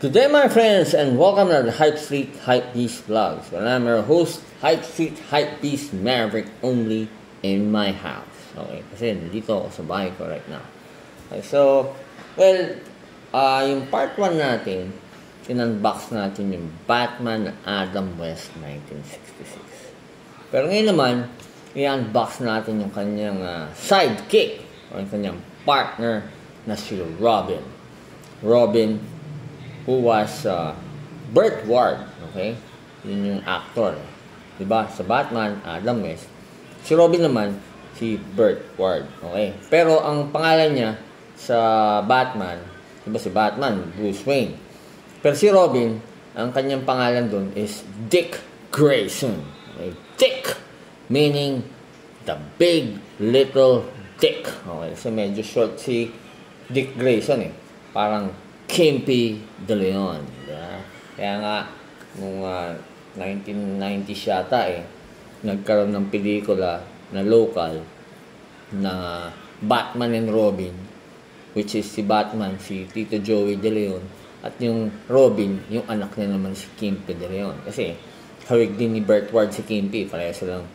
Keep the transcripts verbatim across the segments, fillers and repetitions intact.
Good day, my friends, and welcome to the Hype Street Hype Beast Vlogs. Well, I'm your host, Hype Street Hype Beast Maverick, only in my house. Okay, kasi dito ako sa bahay ko right now. Okay, so, well, uh, yung part one natin, in-unbox natin yung Batman na Adam West nineteen sixty-six. Pero ngayon naman, i-unbox natin yung kanyang uh, sidekick, o yung kanyang partner na si Robin. Robin, who was uh, Burt Ward, okay? Yun yung actor. Diba? Sa Batman, Adam West. Si Robin naman, si Burt Ward, okay? Pero ang pangalan niya sa Batman, diba si Batman, Bruce Wayne. Pero si Robin, ang kanyang pangalan dun is Dick Grayson. Okay? Dick, meaning the big little Dick. Okay? So medyo short si Dick Grayson eh. Parang Kimpy De Leon. Diba? Kaya nga, nung uh, nineteen nineties yata eh, nagkaroon ng pelikula na local na Batman and Robin, which is si Batman, si Tito Joey De Leon, at yung Robin, yung anak niya naman si Kimpy De Leon. Kasi, hawig din ni Burt Ward si Kimpy, pareha silang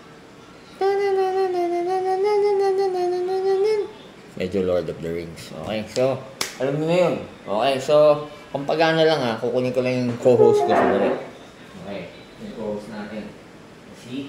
medyo Lord of the Rings. Okay, so, alam mo na yun. Okay, so, kung pagana lang ha, kukunin ko lang yung co-host ko sa dali. Okay, yung co-host natin. Si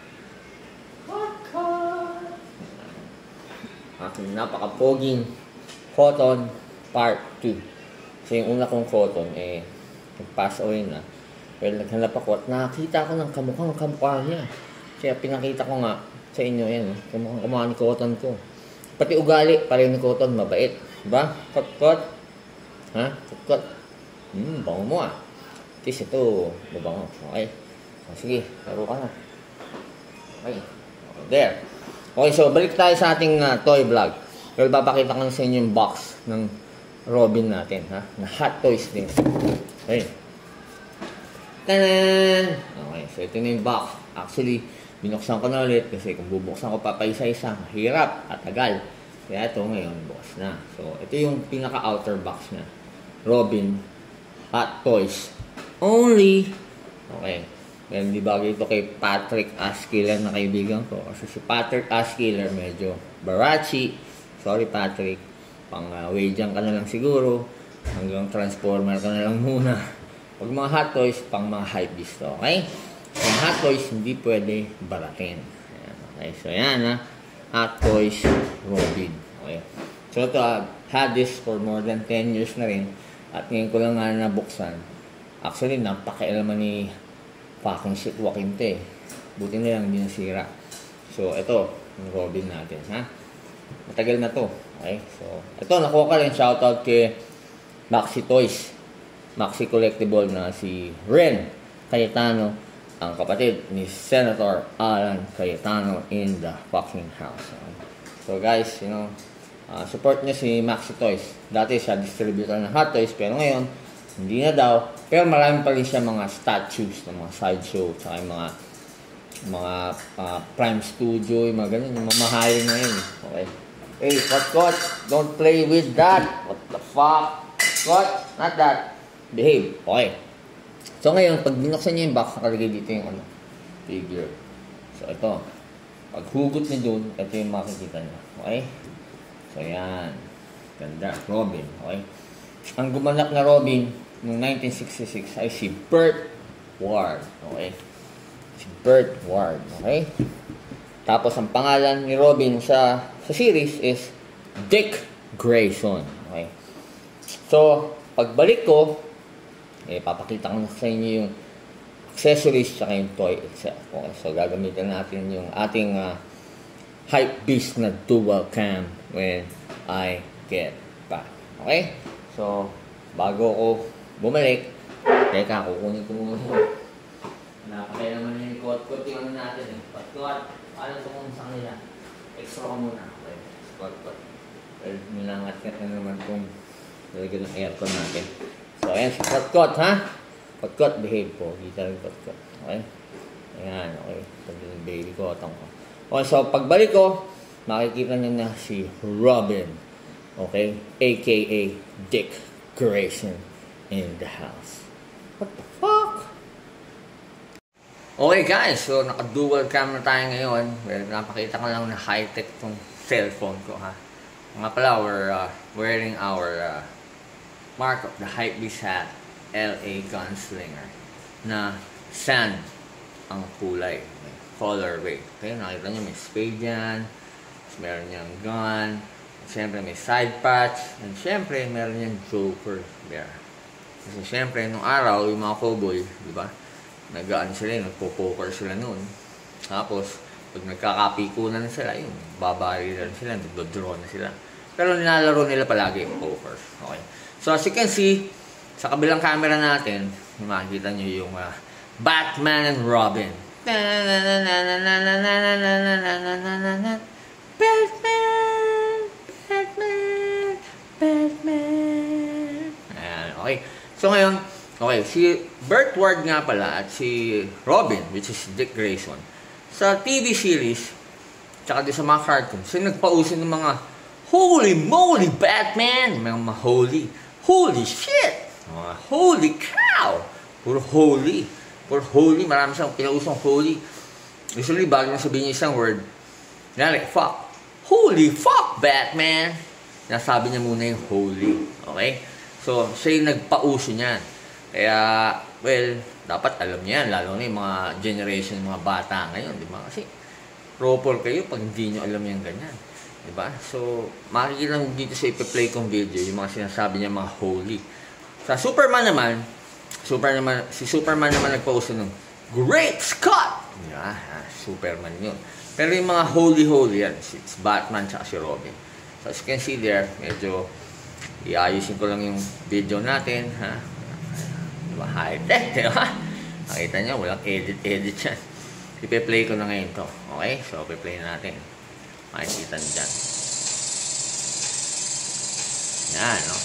Podcast. Aking napaka-poging Cotton Part two. So, yung una kong Cotton, eh, nag-pass away na. Well, naghanap ako at nakakita ko ng kamukhang kamukha niya. Kaya pinakita ko nga sa inyo yan, kamukhang kamukha ni Cotton ko. Pati ugali, pareho ni Cotton, mabait. Diba? Kot-kot. Ha? Kot-kot. Hmm, bango mo ah. Tis ito, mabango. Okay. O, sige, laro ka na. Okay. There. Okay, so balik tayo sa ating uh, toy vlog. Well, papakita ko sa inyo yung box ng Robin natin, ha? Na hot toys din. Okay. Tanan! Okay, so ito na yung box. Actually, binuksan ko na ulit kasi kung bubuksan ko pa pa isa-isa, mahirap at tagal. Kaya ito ngayon, box na. So, ito yung pinaka-outer box na. Robin, Hot Toys. Only, okay, meron di bagay ito kay Patrick Askiller na kaibigan ko. Kasi si Patrick Askiller medyo barachi. Sorry Patrick, pang uh, Wayjang ka na lang siguro. Hanggang Transformer ka na lang muna. Pag mga Hot Toys, pang mga hypebeast to, okay? Yung Hot Toys, hindi pwede baratin. Okay, so yan ha. Hot Toys Robin. Okay. So ito, I've had this for more than ten years na rin. At ngayon ko lang nga nabuksan. Actually, napakialaman ni fucking shit Joaquin to eh. Buti na lang, hindi nasira. So ito, yung Robin natin. Ha? Matagal na to. Okay. So, ito, nakuha ka rin. Shoutout kay Maxi Toys. Maxi Collectible na si Ren Cayetano, ang kapatid ni Senator Alan Cayetano in the fucking house. So guys, you know, uh, support nyo si Maxi Toys. Dati siya distributor ng Hot Toys, pero ngayon, hindi na daw. Pero marami pa rin siya mga statues, ng mga sideshow, tsaka yung mga mga uh, Prime Studio, yung mga ganun, yung mamahalin na yun. Okay. Hey, what, what? Don't play with that. What the fuck? What? Not that. Behave. Okay. So ngayon, pag binuksan niyo yung box, nakalagay dito yung ano, figure. So ito, pag hugot niyo doon, ito yung makikita niyo. Okay? So yan. Ganda. Robin. Okay? Ang gumanap na Robin noong nineteen sixty-six ay si Burt Ward. Okay? Si Burt Ward. Okay? Tapos ang pangalan ni Robin sa, sa series is Dick Grayson. Okay? So, pagbalik ko, eh, papakita ko na sa inyo yung accessories at yung toy itself. Okay, so gagamitin natin yung ating uh, hype beast na dual cam when I get back. Okay? So, bago ko bumalik, teka, kukunin ko muna. Nakakaya naman yung kot-kot yung ano natin eh. Kot-kot, paano ito kung sa kanila? Extra ko muna. Okay, kot-kot. Well, nilangat-ngat na naman kung lalagyan ng aircon natin. So, ayan, si Kot-Kot, ha? Kot-Kot, behave po. Dito rin Kot-Kot. Okay? Ayan, okay. Ito yung baby ko, otong ko. Okay, so, pagbalik ko, makikita nyo na si Robin. Okay? A K A Dick Grayson. in the house. What the fuck? Okay guys, so naka-dual camera tayo ngayon. Well, napakita ko lang na high-tech tong cellphone ko ha. Nga pala, we're uh, wearing our uh, mark of the Hypebeast hat L A Gunslinger na sand ang kulay, colorway. Okay, nakita nyo may spade yan, meron niyang gun, siyempre may side patch, and siyempre meron niyang joker there. Kasi siyempre nung araw yung mga cowboy, di ba, nag-aan sila, nagpo-poker sila noon. Tapos pag nagkakapikunan na sila, yun, babarilan sila, nagdodraw na sila. Pero nilalaro nila palagi yung poker. Okay. So as you can see, sa kabilang camera natin, makikita nyo yung uh, Batman and Robin. Batman, Batman, Batman. Ayan, okay. So ngayon, okay, si Burt Ward nga pala at si Robin, which is Dick Grayson, sa T V series, tsaka din sa mga cartoons, so nagpauso ng mga holy moly Batman, mga holy, holy shit, mga holy cow, puro holy, puro holy, marami siyang pinausong holy. Usually, bago na sabihin niya isang word, like, fuck, holy fuck Batman, nasabi niya muna yung holy, okay? So, siya yung nagpauso niyan. Kaya, well, dapat alam niya yan, lalo na yung mga generation, mga bata ngayon, di ba? Kasi, proper kayo pag hindi nyo alam yung ganyan. Diba? So, makikita nyo dito sa ipi-play kong video, yung mga sinasabi niya mga holy. Sa Superman naman, Superman, si Superman naman nagpauso ng Great Scott! Yeah, Superman yun. Pero yung mga holy-holy yan, it's Batman tsaka si Robin. So, as you can see there, medyo iayusin ko lang yung video natin. Ha? Diba? High-tech, diba? Makita nyo, walang edit-edit yan. Ipi-play ko na ngayon to. Okay? So, ipi-play natin. Makikita nyo dyan. Yan, no?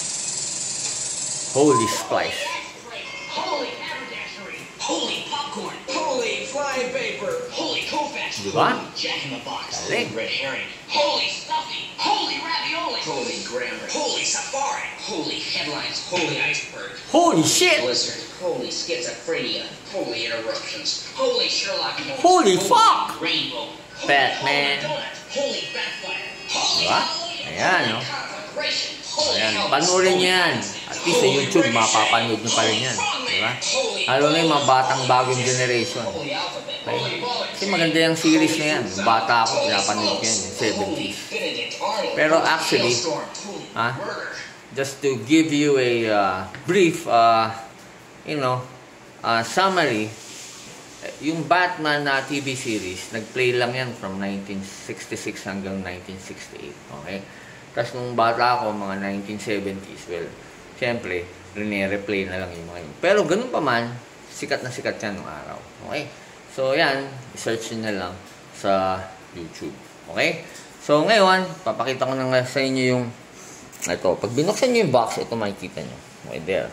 Holy spice. Holy haberdashery. Holy popcorn. Holy flying paper. Holy Kofax. Diba? Holy Jack in the Box. Dali. Holy red herring. Holy stuffing. Holy ravioli. Holy grammar. Holy safari. Holy headlines. Holy iceberg. Holy shit! Blizzard. Holy schizophrenia. Holy interruptions. Holy Sherlock Holmes. Holy fuck! Rainbow. Holy Batman. donut. Holy backfire. Holy Diba? Halloween. Ayan, no? Conflagration. Holy Ayan, Elvis. panoorin Holy nyo yan. Nancy. At least sa YouTube, mapapanood nyo pa rin yan. Diba? Lalo na yung mga batang bagong generation. Holy alphabet. Okay? Holy bollocks. Kasi maganda yung series na yan. Yung bata ako, pinapanood ko yan, yung seventies. Pero actually, ha? Just to give you a uh, brief, uh, you know, uh, summary, yung Batman na T V series, nag-play lang yan from nineteen sixty-six hanggang nineteen sixty-eight. Okay? Tapos nung bata ako, mga nineteen seventies, well, siyempre, rene-replay na lang yung mga yun. Pero ganun pa man, sikat na sikat yan nung araw. Okay? So, yan, search nyo na lang sa YouTube. Okay? So, ngayon, papakita ko na nga sa inyo yung, ito, pag binuksan nyo yung box, ito makikita nyo. Okay, there.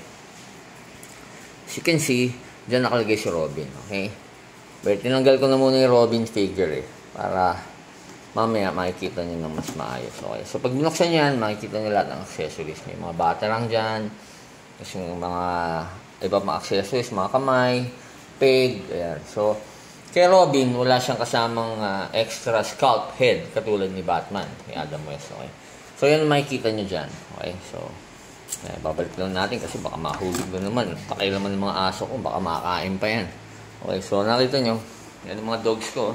As you can see, dyan nakalagay si Robin. Okay? But, tinanggal ko na muna yung Robin figure eh. Para, mamaya, makikita nyo na mas maayos. Okay? So, pag binuksan nyo yan, makikita nyo lahat ng accessories. May mga bata lang dyan. Tapos yung mga, iba mga accessories, mga kamay, peg, ayan. So, kay Robin, wala siyang kasamang uh, extra scalp head, katulad ni Batman, ni Adam West. Okay? So, yan makikita nyo dyan. Okay? So, eh, babalik lang natin kasi baka mahulog na naman. Pakailaman ng mga aso ko, baka makakain pa yan. Okay, so nakita nyo, yan yung mga dogs ko.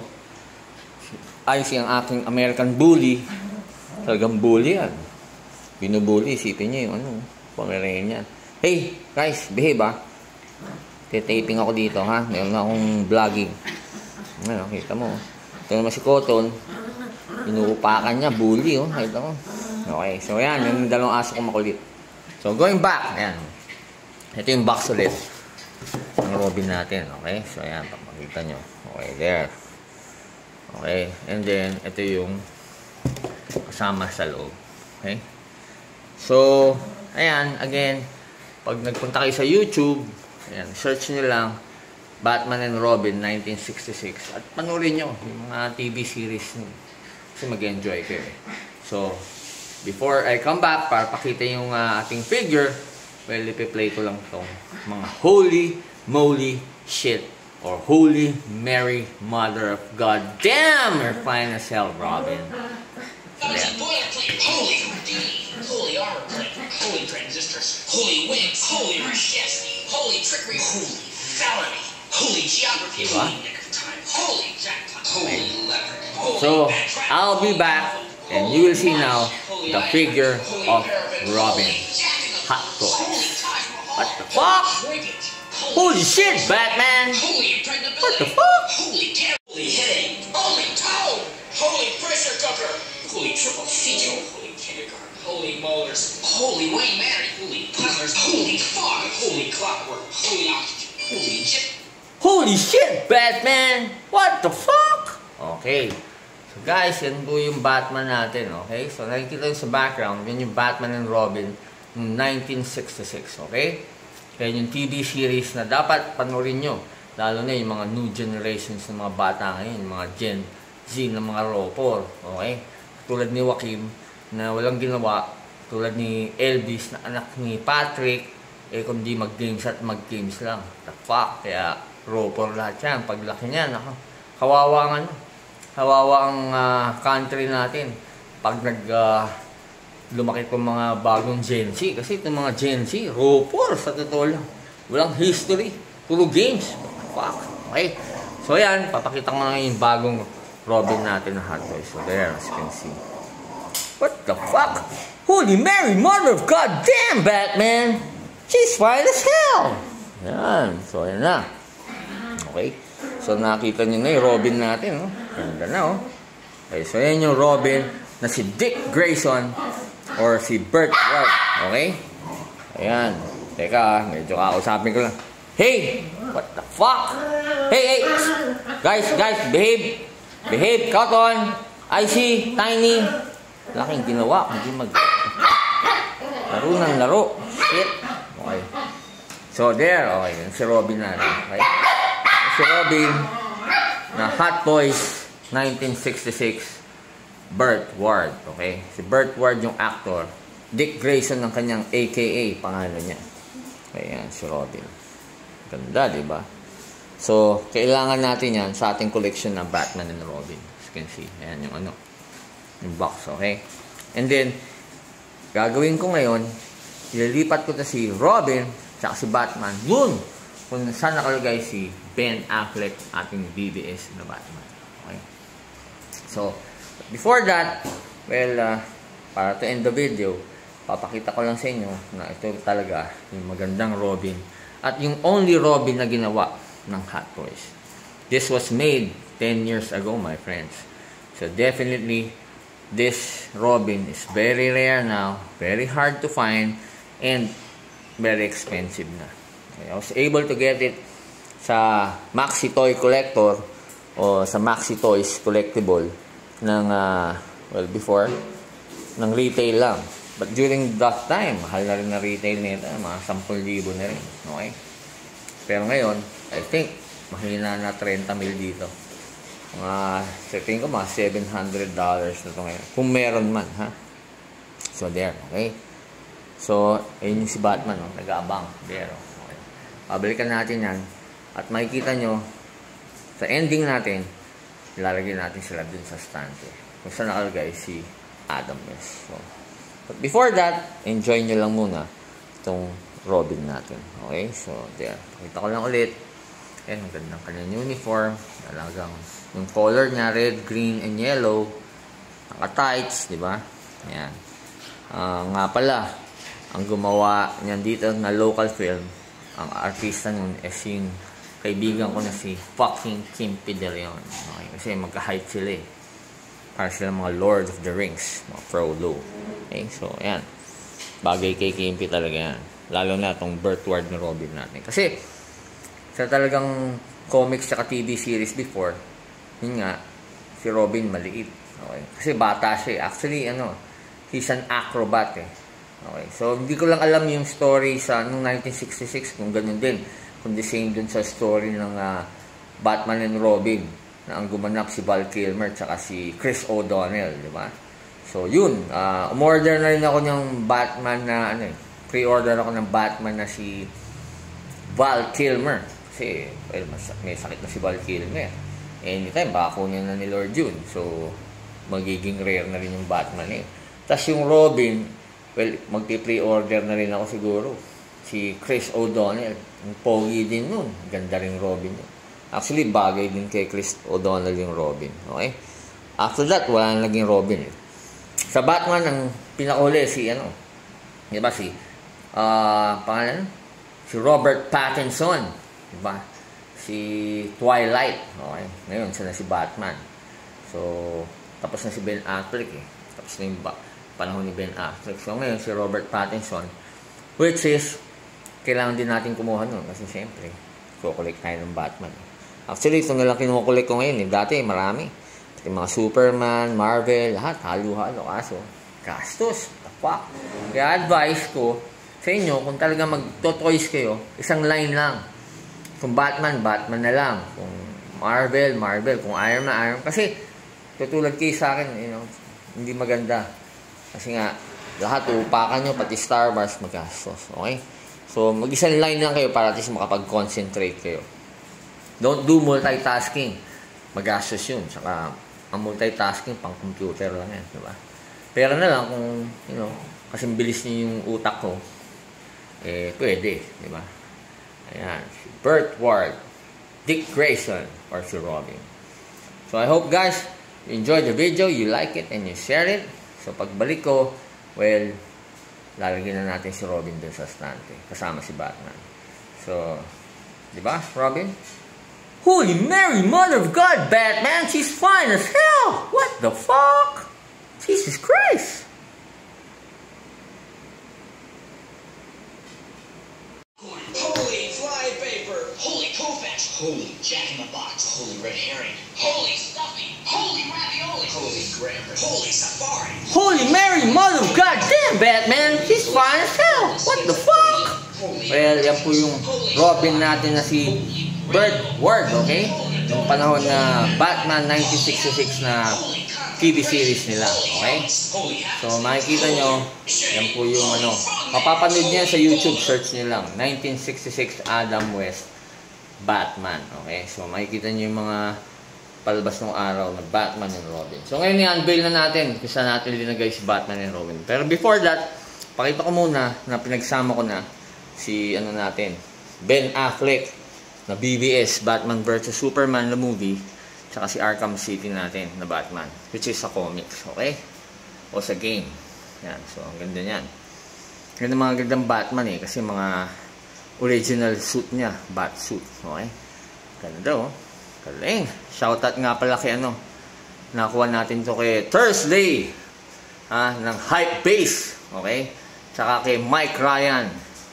Icy ang aking American Bully. Talagang bully yan. Binubully, isipin nyo yung ano, Pomeranian yan. Hey, guys, behave ha. Titaping ako dito ha. Meron na akong vlogging. Ano, kita mo. Ito naman si Cotton. Inuupakan niya, bully oh. Kita mo. Okay, so yan, yung dalawang aso ko makulit. So, going back, ayan. Ito yung box ulit ng Robin natin, okay? So, ayan, papakita nyo. Okay, there. Okay, and then, ito yung kasama sa loob. Okay? So, ayan, again, pag nagpunta kayo sa YouTube, ayan, search nyo lang, Batman and Robin, nineteen sixty-six. At panoorin nyo yung mga T V series nyo. Kasi mag-enjoy kayo. So, before I come back, para pakita yung uh, ating figure, well, ipi-play ko lang itong mga holy moly shit or holy Mary Mother of God. Damn, you're fine as hell, Robin. Thousand boilerplate, holy Houdini, holy armor plate, holy transistors, holy wigs, holy Rashevsky, holy trickery, holy felony, holy geography, diba? holy nick of time, holy jackpot, holy leopard, holy So, backtrack, I'll be back and you will see now the figure of Robin. Hot toys. What the fuck? Holy shit, Batman! What the fuck? Holy terror, holy headache, holy toe, holy pressure cooker, holy triple feature, holy kindergarten, holy molars, holy Wayne Manor, holy puzzlers, holy fog, holy clockwork, holy oxygen, holy jet. Holy shit, Batman! What the fuck? Okay. So guys, yan po yung Batman natin, okay? So nakikita yung sa background, yan yung Batman and Robin noong nineteen sixty-six, okay? Kaya yung T V series na dapat panoorin nyo. Lalo na yung mga new generations ng mga bata ngayon, mga Gen Z na mga ropor. Okay? Tulad ni Joaquim na walang ginawa. Tulad ni Elvis na anak ni Patrick. Eh kundi mag-games at mag-games lang. The fuck? Kaya ropor lahat yan. Paglaki niyan, ako, kawawa nga no. Kawawa ang uh, country natin. Pag nag... Uh, lumaki ko mga bagong Gen Z. Kasi itong mga Gen Z, ropor sa totoo lang. Walang history. Puro games. Fuck. Okay. So yan, papakita ko na yung bagong Robin natin na Hot Toys. So there, as you can see. What the fuck? Holy Mary, Mother of God damn, Batman! She's fine as hell! Yan. So yan na. Okay. So nakita nyo na yung Robin natin. Oh. Ganda na oh. Okay, so yan yung Robin na si Dick Grayson or si Burt Ward, okay? Ayan. Teka, medyo kakausapin ko lang. Hey! What the fuck? Hey, hey! Guys, guys, behave! Behave, Cotton! I see, Tiny! Laking ginawa, hindi mag... Laro ng laro. Shit. Okay. So, there, okay. Yan si Robin natin, okay? Si Robin na Hot Toys nineteen sixty-six Burt Ward, okay? Si Burt Ward yung actor. Dick Grayson ng kanyang A K A, pangalan niya. Okay, yan, si Robin. Ganda, di ba? So, kailangan natin yan sa ating collection ng Batman and Robin. As you can see, ayan yung ano, yung box, okay? And then, gagawin ko ngayon, ililipat ko na si Robin, tsaka si Batman, dun, kung saan nakalagay si Ben Affleck, ating B B S na Batman. Okay? So, before that, well, uh, para to end the video, papakita ko lang sa inyo na ito talaga yung magandang Robin at yung only Robin na ginawa ng Hot Toys. This was made ten years ago, my friends. So definitely, this Robin is very rare now, very hard to find, and very expensive na. Okay, I was able to get it sa Maxi Toy Collector o sa Maxi Toys Collectible ng, uh, well, before, ng retail lang. But during that time, mahal na rin na retail nito, mga ten libo na rin. Okay? Pero ngayon, I think, mahina na thirty mil dito. Mga, setting ko, mga seven hundred dollars na ito ngayon. Kung meron man, ha? So, there, okay? So, ayun yung si Batman, no? Nag-aabang. There, okay? Pabalikan natin yan. At makikita nyo, sa ending natin, ilalagay natin sila dun sa stante. Kung saan nakalagay si Adam West. So, but before that, enjoy nyo lang muna itong Robin natin. Okay? So, there. Pakita ko lang ulit. Ayan, ang gandang kanyang uniform. Talagang yung color niya, red, green, and yellow. Naka-tights, di ba? Ayan. Uh, nga pala, ang gumawa niyan dito na local film, ang artista nun is yung kaibigan ko na si fucking Kim Pideleon. Okay? Kasi magka-height sila eh. Para sila mga Lord of the Rings. Mga Frodo. Okay? So, ayan. Bagay kay Kim P talaga yan. Lalo na itong Burt Ward na Robin natin. Kasi, sa talagang comics at T V series before, yun nga, si Robin maliit. Okay? Kasi bata siya eh. Actually, ano, he's an acrobat eh. Okay? So, hindi ko lang alam yung story sa noong nineteen sixty-six kung ganun din. Kundi same dun sa story ng uh, Batman and Robin na ang gumanap si Val Kilmer tsaka si Chris O'Donnell, di ba? So, yun. Uh, umorder na rin ako ng Batman na ano eh, pre-order ako ng Batman na si Val Kilmer. Kasi, well, mas, may sakit na si Val Kilmer. Anytime, baka kunin na ni Lord June. So, magiging rare na rin yung Batman eh. Tapos yung Robin, well, magti-pre-order na rin ako siguro. Si Chris O'Donnell. Yung pogi din nun. Ganda rin Robin yun. Actually, bagay din kay Chris O'Donnell yung Robin. Okay? After that, wala na naging Robin eh. Sa Batman, ang pinakahuli si ano, di ba si, uh, pangalan? Si Robert Pattinson. Diba? Si Twilight. Okay. Ngayon, siya na si Batman. So, tapos na si Ben Affleck eh. Tapos na yung panahon ni Ben Affleck. So, ngayon, si Robert Pattinson. Which is, kailangan din natin kumuha nun. Kasi siyempre, kukulik tayo ng Batman. Actually, ito nalang kinukulik ko ngayon eh. Dati, marami. Pati mga Superman, Marvel, lahat. Halo-halo. Kaso, gastos. The fuck. Kaya advice ko sa inyo, kung talaga mag-toys kayo, isang line lang. Kung Batman, Batman na lang. Kung Marvel, Marvel. Kung Iron Man, Iron Man. Kasi, tutulad kayo sa akin, you know, hindi maganda. Kasi nga, lahat uupakan nyo, pati Star Wars, magastos. Okay? So, mag-isang line lang kayo para at least makapag-concentrate kayo. Don't do multitasking. Magastos yun. Saka, ang multitasking, pang computer lang yan. Diba? Pero na lang kung, you know, kasi bilis niyo yung utak ko, eh, pwede. Diba? Ayan. Si Burt Ward, Dick Grayson, or si Robin. So, I hope guys, you enjoyed the video, you like it, and you share it. So, pagbalik ko, well, lalagyan na natin si Robin dun sa stante. Kasama si Batman. So, di ba, Robin? Holy Mary, Mother of God, Batman! She's fine as hell! What the fuck? Jesus Christ! Holy fly vapor! Holy Kovacs! Holy Jack in the Box! Holy red herring! Holy stuffing! Holy ravioli! Holy grammar! Holy safari! Holy Mary, Mother of God, damn Batman! She's fine as hell! What the fuck? Well, yan po yung Robin natin na si Burt Ward, okay? Yung panahon na Batman nineteen sixty-six na T V series nila, okay? So, makikita nyo, yan po yung ano, mapapanood niya sa YouTube, search nyo lang, nineteen sixty-six Adam West Batman, okay? So, makikita nyo yung mga palabas ng araw na Batman and Robin. So, ngayon i-unveil na natin kung saan natin linagay si Batman and Robin. Pero before that, pakita ko muna na pinagsama ko na si, ano natin, Ben Affleck na B V S, Batman versus Superman na movie, tsaka si Arkham City natin na Batman, which is sa comics, okay? O sa game. Yan, so ang ganda niyan. Ganda mga gandang Batman eh, kasi mga original suit niya, bat suit, okay? Ganda oh. Galing. Shoutout nga pala kay ano, nakuha natin to kay Thursday, ha, ng Hype Base, okay? Tsaka kay Mike Ryan.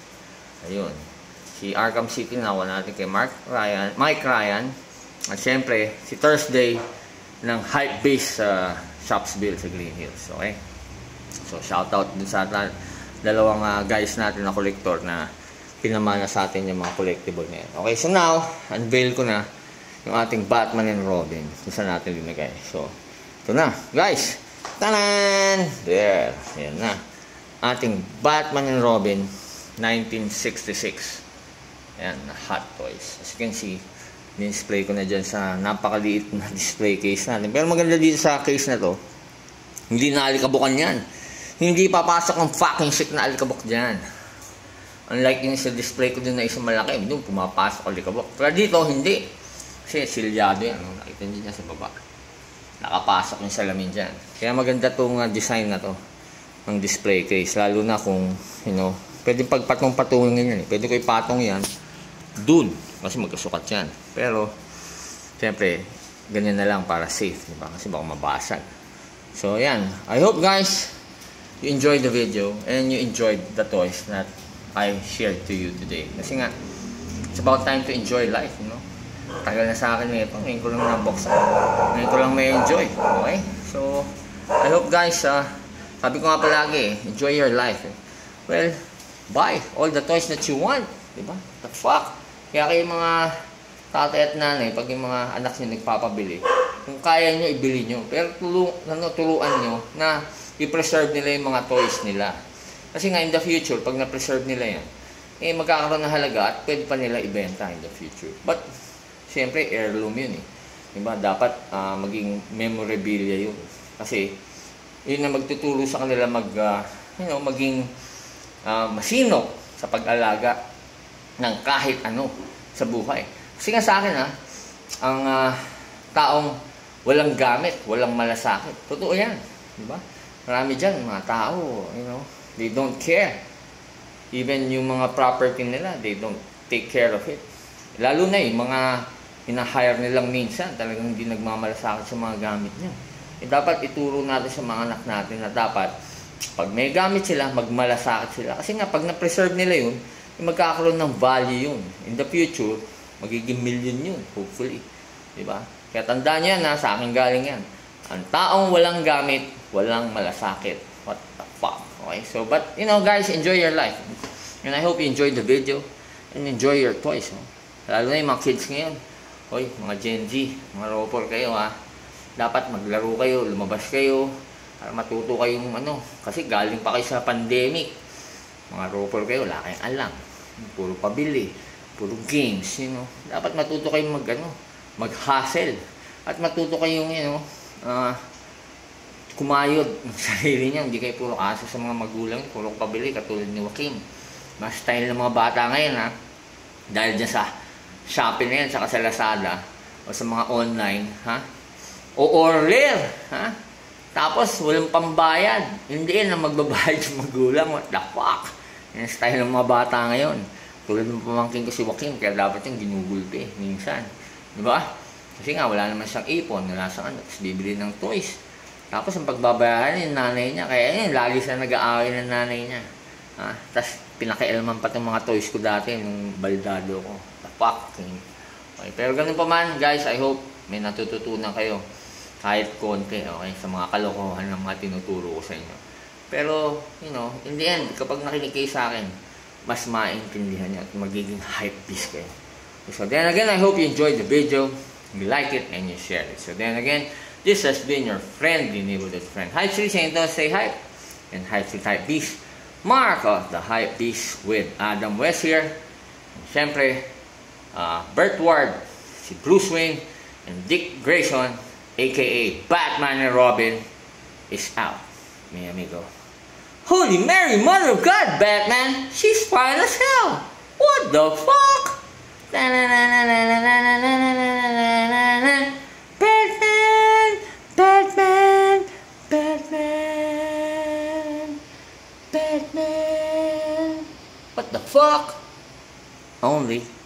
Ayun. Si Arkham City nakuha natin kay Mark Ryan, Mike Ryan. At syempre, si Thursday ng Hype Base sa uh, Shopsville sa Green Hills, okay? So, shoutout dun sa dalawang uh, guys natin na collector na pinamana sa atin yung mga collectible na yan. Okay, so now, unveil ko na yung ating Batman and Robin. Kung saan natin linagay. So, ito na, guys. Tanan! There. Ayan na. Ating Batman and Robin nineteen sixty-six. Ayan, na Hot Toys. As you can see, display ko na dyan sa napakaliit na display case natin. Pero maganda dito sa case na to, hindi na alikabukan yan. Hindi papasok ang fucking shit na alikabok dyan. Unlike yung sa display ko dun na isang malaki, doon pumapasok alikabok. Pero dito, hindi. Kasi silyado yan. Nakita nyo dyan sa baba. Nakapasok yung salamin dyan. Kaya maganda itong uh, design na to ng display case. Lalo na kung, you know, pwede pagpatong-patungin yan. Eh. Pwede ko ipatong yan dun. Kasi magkasukat yan. Pero, siyempre, ganyan na lang para safe. Diba? Kasi baka mabasag. So, yan. I hope guys, you enjoyed the video and you enjoyed the toys that I shared to you today. Kasi nga, it's about time to enjoy life, you know? Tagal na sa akin na ito. Ngayon ko lang nabuksan. Ngayon ko lang may enjoy. Okay? So, I hope guys, uh, sabi ko nga palagi, enjoy your life. Eh. Well, buy all the toys that you want. Diba? The fuck? Kaya kayo mga tatay at nanay, pag yung mga anak nyo nagpapabili, kung kaya nyo, ibili nyo. Pero tulu, ano, tuluan nyo na i-preserve nila yung mga toys nila. Kasi nga in the future, pag na-preserve nila yan, eh magkakaroon ng halaga at pwede pa nila ibenta in the future. But, siyempre, heirloom yun eh. Diba? Dapat uh, maging memorabilia yun. Kasi, yun na magtuturo sa kanila mag, uh, you know, maging uh, masinop sa pag-alaga ng kahit ano sa buhay. Kasi nga sa akin ha, ang uh, taong walang gamit, walang malasakit. Totoo yan. Diba? Marami dyan, mga tao, you know, they don't care. Even yung mga property nila, they don't take care of it. Lalo na yung mga hina-hire nilang minsan, talagang hindi nagmamalasakit sa mga gamit niya. Eh, dapat ituro natin sa mga anak natin na dapat, pag may gamit sila, magmalasakit sila. Kasi nga, pag na-preserve nila yun, eh, magkakaroon ng value yun. In the future, magiging million yun, hopefully. Diba? Kaya tandaan nyo yan, ha? Sa akin galing yan. Ang taong walang gamit, walang malasakit. What the fuck? Okay, so, but, you know, guys, enjoy your life. And I hope you enjoyed the video and enjoy your toys. No? Lalo na yung mga kids ngayon. Hoy, mga Gen Z, mga ropor kayo, ha. Dapat maglaro kayo, lumabas kayo, para matuto kayong ano. Kasi galing pa kayo sa pandemic. Mga ropor kayo, wala kayong alam. Puro pabili, puro games, you know. Dapat matuto kayong mag, ano, mag-hustle. At matuto kayong, you know, ah, uh, kumayod ng sarili niya, hindi kayo puro asa sa mga magulang, puro pabili, katulad ni Joaquim. Mas style ng mga bata ngayon, ha? Dahil dyan sa Shopee na yan, saka sa Lazada, o sa mga online, ha? O order, ha? Tapos, walang pambayad. Hindi yan na magbabayad sa magulang. What the fuck? Yan style ng mga bata ngayon. Tulad ng pamangkin ko si Joaquim, kaya dapat yung ginugulpi, minsan. Di ba? Kasi nga, wala naman siyang ipon, wala siyang ano, tapos bibili ng toys. Tapos ang pagbabayaran yung nanay niya, kaya yun, lagi siya nag-aaway ng nanay niya. Ah, tapos pinakialaman pa itong mga toys ko dati, nung baldado ko. The fuck. Okay, pero ganun pa man, guys, I hope may natututunan kayo. Kahit konti, okay, sa mga kalokohan ng mga tinuturo ko sa inyo. Pero, you know, in the end, kapag nakinig kayo sa akin, mas maintindihan nyo at magiging hype beast kayo. So then again, I hope you enjoyed the video, you like it, and you share it. So then again, this has been your friendly neighborhood friend, Hype Street, saying don't say hype, and Hype Street Hype Beast, Mark of the Hype Beast with Adam West here. And syempre, uh, Bert Ward, si Bruce Wayne, and Dick Grayson, aka Batman and Robin, is out. Mi amigo. Holy Mary, Mother of God, Batman! She's fine as hell! What the fuck? Batman! Batman! Batman! Batman! What the fuck? Only